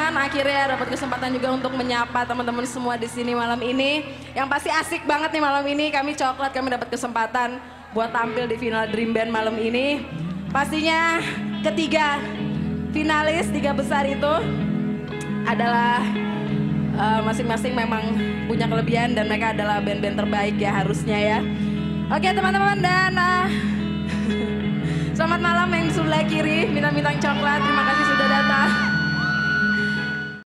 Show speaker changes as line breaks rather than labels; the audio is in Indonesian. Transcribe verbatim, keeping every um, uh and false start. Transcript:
teman-teman, akhirnya dapat kesempatan juga untuk menyapa teman-teman semua di sini malam ini. Yang pasti asik banget nih malam ini. Kami Coklat, kami dapat kesempatan buat tampil di final Dream Band malam ini. Pastinya ketiga finalis, tiga besar itu adalah masing-masing uh, memang punya kelebihan dan mereka adalah band-band terbaik ya harusnya ya. Oke teman-teman, dan uh, selamat malam yang sebelah kiri, Bintang-Bintang Coklat, terima kasih sudah datang.